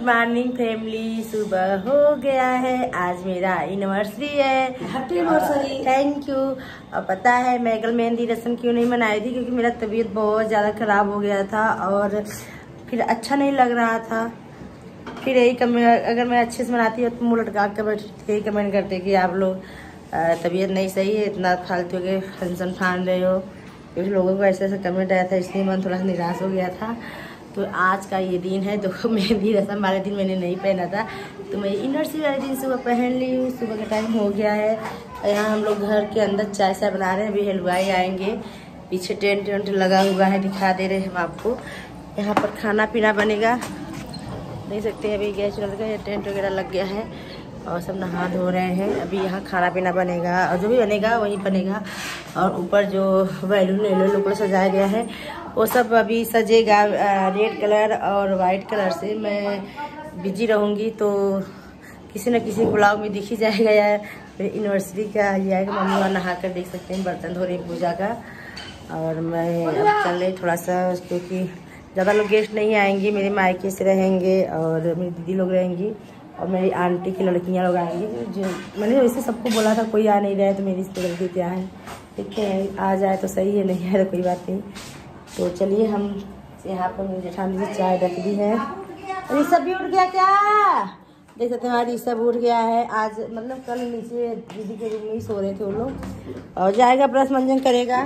Morning family, सुबह हो गया है। आज मेरा एनिवर्सरी है। Happy anniversary. Thank you. और पता है मैं कल मेहंदी रस्म क्यों नहीं मनाई थी, क्योंकि मेरा तबीयत बहुत ज़्यादा ख़राब हो गया था और फिर अच्छा नहीं लग रहा था। फिर यही कमेंट, अगर मैं अच्छे से मनाती हूँ तो मुँह लटका कर बैठे यही कमेंट करते कि आप लोग तबीयत नहीं सही है, इतना फालतू के फंक्शन फान रहे हो। कुछ लोगों को ऐसे ऐसे कमेंट आया था, इसलिए मन थोड़ा सा निराश हो गया था। तो आज का ये दिन है, तो मेहंदी रस्म वाले दिन मैंने नहीं पहना था, तो मैं एनिवर्सरी वाले दिन सुबह पहन ली हूँ। सुबह का टाइम हो गया है। यहाँ हम लोग घर के अंदर चाय चाय बना रहे हैं। अभी हलवाई आएंगे। पीछे टेंट वेंट लगा हुआ है, दिखा दे रहे हैं हम आपको। यहाँ पर खाना पीना बनेगा, देख सकते हैं। अभी गैस चल गया, टेंट वगैरह लग गया है और सब नहा धो रहे हैं। अभी यहाँ खाना पीना बनेगा और जो भी बनेगा वही बनेगा। और ऊपर जो बैलून लोग सजाया गया है वो सब अभी सजेगा रेड कलर और वाइट कलर से। मैं बिजी रहूँगी तो किसी न किसी ब्लॉग में दिख ही जाएगा यार। एनिवर्सरी का ये आएगा। मम्मी वहाँ नहा कर देख सकते हैं, बर्तन धो रही पूजा का। और मैं अब चल रही थोड़ा सा, क्योंकि ज़्यादा लोग गेस्ट नहीं आएंगे। मेरे मायके से रहेंगे और मेरी दीदी लोग रहेंगी और मेरी आंटी की लड़कियां लोग आएंगी। जो मैंने वैसे सबको बोला था, कोई आ नहीं रहा है तो मेरी इस पर गलती क्या है। ठीक है, आ जाए तो सही है, नहीं आए तो कोई बात नहीं। तो चलिए, हम यहाँ पर मेरी जेठानी से चाय रख दी है। ऋषभ भी उठ गया क्या? देख सकते हैं हमारी ऋषभ उठ गया है। आज मतलब कल नीचे दीदी के रूम में ही सो रहे थे वो लोग। और जाएगा, ब्रश मंजन करेगा,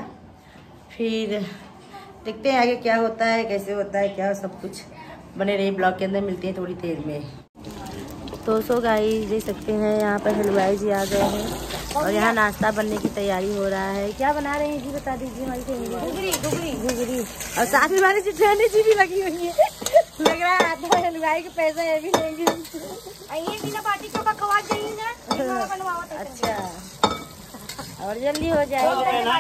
फिर देखते हैं आगे क्या होता है, कैसे होता है क्या। सब कुछ बने रही ब्लॉग के अंदर। मिलते हैं थोड़ी देर में। तो सो गाइस देख सकते हैं यहाँ पर हलवाई जी आ गए हैं और यहाँ नाश्ता बनने की तैयारी हो रहा है। क्या बना रहे हैं जी, बता दीजिए हमारी फैमिली। घुघरी और साथ में हमारी जेठानी जी भी लगी हुई है। लग रहा है आता हलवाई के पैसे ये भी लेंगे। अच्छा, और जल्दी हो जाएगा।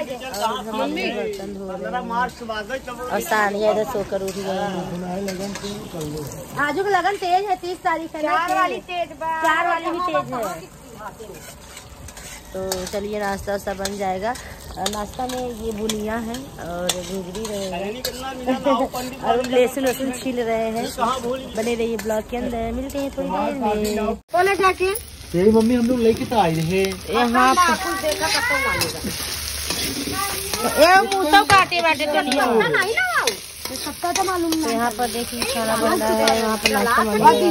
और सानिया इधर सोकर उठ गई है। आजू का लगन तेज है, 30 तारीख है। 4 वाली भी तेज है। तो चलिए, नाश्ता वास्ता बन जाएगा। नाश्ता में ये बुनिया है और घुघरी रहेगा और लहसुन वसुन छील रहे हैं। बने रहिए ब्लॉग के अंदर। मिलते हैं थोड़ी देर में। तेरी मम्मी हम लोग लेके तो आए हैं यहाँ काटे बाटे तो नहीं मालूम। यहाँ पर देखिए खाना बन रहा है। यहाँ पर नाश्ता बन रहा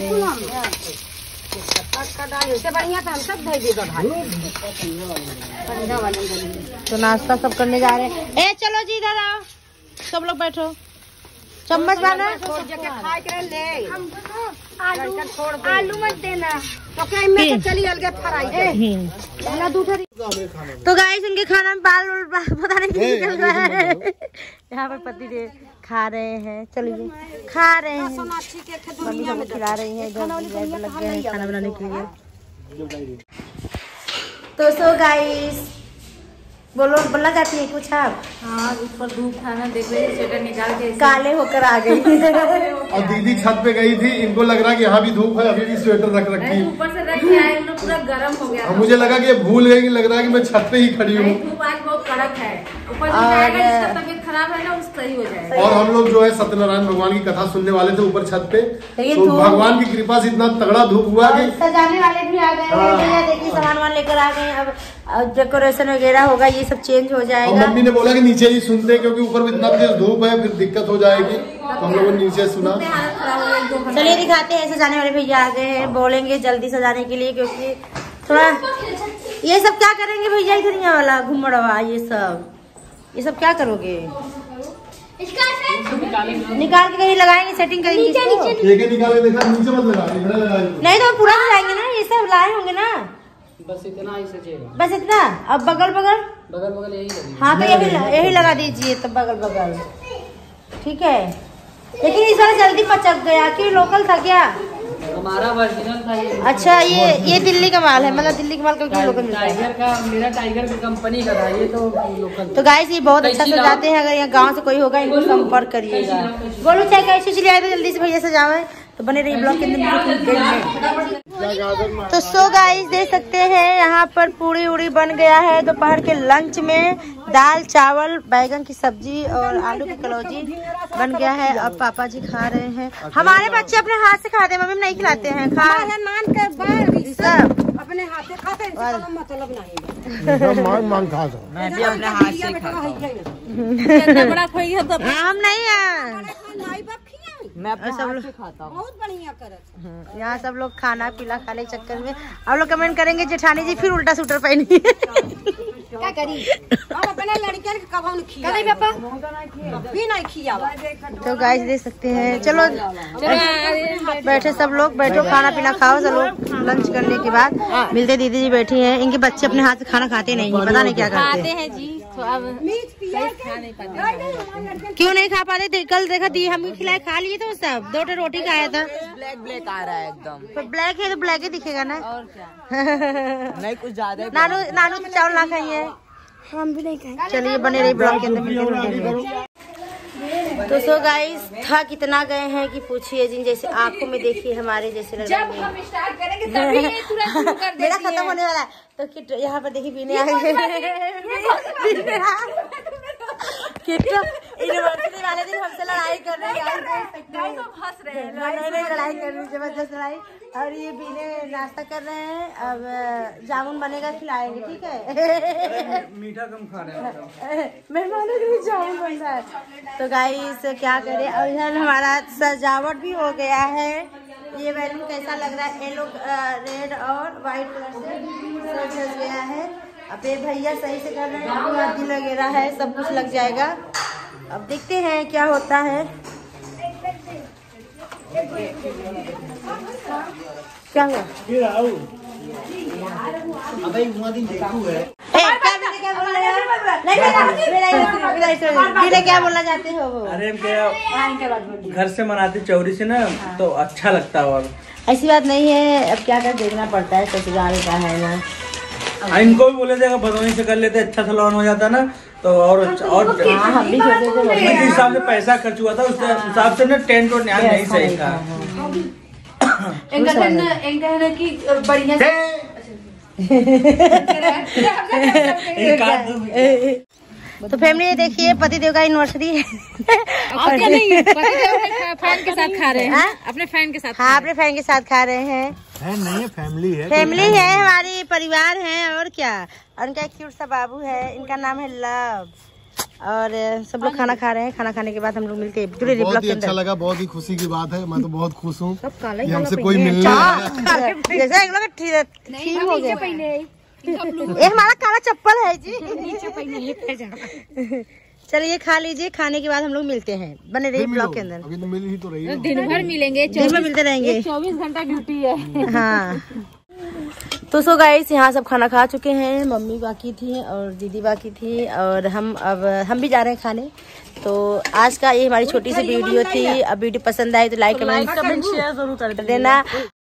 है। तो नाश्ता सब करने जा रहे हैं। ए चलो जी, इधर आओ, सब लोग बैठो। चम्मच बना आलू मत देना चली अलगे फ्राई। तो गाइस उनके खाना में बाल पता नहीं क्यों निकल रहा है। यहाँ पर पति देव खा रहे हैं। चलिए, खा रहे हैं, मम्मी सबको खिला रही है। इधर लग गए हैं खाना बनाने के लिए। तो सो गाइस बोलना चाहती है कुछ आप? हाँ, ऊपर धूप था ना, देख रहे स्वेटर निकाल के काले होकर आ गई। और दीदी छत पे गई थी, इनको लग रहा कि यहाँ भी धूप है, अभी भी स्वेटर रख रखी। ऊपर से रख के आए, पूरा गर्म हो गया। मुझे लगा कि भूल गई, लग रहा है कि मैं छत पे ही खड़ी हूँ। धूप आज बहुत कड़क है। ऊपर जिसका तबीयत खराब है ना, उसका ही हो जाएगा। और हम लोग जो है सत्यनारायण भगवान की कथा सुनने वाले थे ऊपर छत पे, तो भगवान की कृपा से इतना तगड़ा धूप हुआ कि सजाने वाले भी आ गए। देखिए सामान वामान लेकर आ गए। अब डेकोरेशन वगैरह होगा, ये सब चेंज हो जाएगा। मम्मी ने बोला कि नीचे ही सुनते हैं, क्योंकि ऊपर इतना तेज धूप है, फिर दिक्कत हो जाएगी। तो हम लोगों ने नीचे सुना। चलिए दिखाते हैं। सजाने वाले भैया आ गए हैं, बोलेंगे जल्दी सजाने के लिए, क्योंकि थोड़ा ये सब क्या करेंगे भैया। इधर वाला घुमड़वा ये सब क्या करोगे? निकाल के कहीं लगाएंगे, सेटिंग करेंगे। निकाल के देखा, नीचे मत लगा, नहीं तो पूरा सजाएंगे ना। ये सब लाए होंगे ना, बस इतना ही सजेगा। बस इतना। अब बगल यही लगी। हाँ, तो यही लगा दीजिए। तो बगल ठीक है। लेकिन इस बार जल्दी पचक गया कि लोकल था क्या? हमारा ओरिजिनल था ये। अच्छा, ये दिल्ली का माल है, मतलब दिल्ली का माल क्योंकि लोकल मिलता है। टाइगर का, मेरा टाइगर की कंपनी का था ये, तो लोकल। तो गाइस ये बहुत अच्छा सजाते हैं। अगर यहाँ गांव से कोई होगा, इनको संपर्क करिएगा। बोलो चाहे कैसे चले आए तो जल्दी से भैया सजावे। तो बने रही ब्लॉग के अंदर। तो सो गाइस देख सकते हैं यहाँ पर पूरी उड़ी बन गया है दोपहर के लंच में। दाल चावल बैगन की सब्जी और आलू की कलौजी बन गया है। अब पापा जी खा रहे हैं। हमारे बच्चे अपने हाथ से खाते हैं, मम्मी नहीं खिलाते हैं। नान के बाद सब अपने हाथ से खाते हैं, इसका मतलब नहीं। मैं भी अपने हाथ से खाता इतना बड़ा खोई है तो हम नहीं है, मैं अपने सब हाथ से खाता हूँ। बहुत बढ़िया करत। यहाँ सब लोग खाना पीना खाने के चक्कर में आप लोग कमेंट करेंगे जेठानी जी फिर उल्टा सूटर पहनी क्या करी हम अपने लड़कियन के कबौन खिया कभी पापा कभी नहीं खिया। तो गाइस देख सकते हैं। चलो बैठे सब लोग, बैठो खाना पीना खाओ सब लोग। लंच करने के बाद मिलते, दीदी जी बैठी हैं। इनके बच्चे अपने हाथ से खाना खाते नहीं, पता नहीं क्या करते हैं जी। तो अब खा नहीं पाते, क्यों नहीं खा पाते थे? कल देखा दी हम खिलाए, खा लिए तो सब 2 रोटी खाया था। ब्लैक आ रहा है एकदम। तो ब्लैक है तो ब्लैक ही दिखेगा ना। और क्या नहीं कुछ ज्यादा। नानू तो चावल ना खाइए, हम भी नहीं खाएंगे। चलिए बने रही ब्लॉग के अंदर। तो सो गाइस था कितना गए हैं कि पूछिए जिन जैसे आंखों में देखिए हमारे जैसे लग रहे हैं। स्टार्ट करेंगे तभी ये तुरंत शुरू कर देती मेरा खत्म होने वाला है तो किट यहाँ पर देखिए पीने आए यूनिवर्सिटी वाले दिन हमसे लड़ाई कर रहे हैं, हंस रहे हैं। लड़ाई कर रही जबरदस्त लड़ाई। और ये पीने नाश्ता कर रहे हैं। अब जामुन बनेगा खिलाएंगे, ठीक है। मीठा कम खा रहे हैं मेहमानों के लिए जामुन बन रहा है। तो गाइस क्या करें। और इधर हमारा सजावट भी हो गया है। ये बैलून कैसा लग रहा है, येलो रेड और व्हाइट कलर से सब सज गया है। अब ये भैया सही से कर रहे हैं, आदि वगैरह है, सब कुछ लग जाएगा। अब देखते हैं क्या होता है। क्या हुआ? क्या बोलना चाहते हो? अरे घर से मनाते चौरी से ना तो अच्छा लगता है। और ऐसी बात नहीं है, अब क्या कर देखना पड़ता है, ससुराल का है ना। इनको भी बोले थे अगर भदोही से कर लेते अच्छा सलोन हो जाता ना तो और अच्छा। और हम भी सोचे थे जिस हिसाब से पैसा खर्च हुआ था उस हिसाब से ना टेंट और न्याय नहीं सही था। इनका की बढ़िया तो फैमिली देखिए पतिदेव का एनिवर्सरी है। फैन के साथ खा रहे हैं, अपने फैन के साथ। हाँ अपने फैन के साथ खा रहे हैं। नहीं है, फैमिली है, फैमिली है, हमारी परिवार है और क्या। और उनका एक क्यूट सा बाबू है, इनका नाम है लव। और सब लोग खाना खा रहे हैं। खाना खाने के बाद हम लोग मिलते हैं। बहुत ही अच्छा लगा, बहुत ही खुशी की बात है। मैं तो बहुत खुश हूँ हमसे कोई मिलने आया। जैसे एक लोग ठीक हो गया। ये हमारा काला चप्पल है जी। चलिए खा लीजिए, खाने के बाद हम लोग मिलते हैं। बने रहिए ब्लॉग के अंदर। अभी तो मिल ही तो रही है। दिन भर मिलेंगे, दिन भर मिलते रहेंगे। 24 घंटा ड्यूटी है। हाँ तो सो गाइस यहाँ सब खाना खा चुके हैं। मम्मी बाकी थी और दीदी बाकी थी और हम भी जा रहे हैं खाने। तो आज का ये हमारी छोटी सी वीडियो थी। अब वीडियो पसंद आए तो लाइक कमेंट शेयर जरूर कर देना।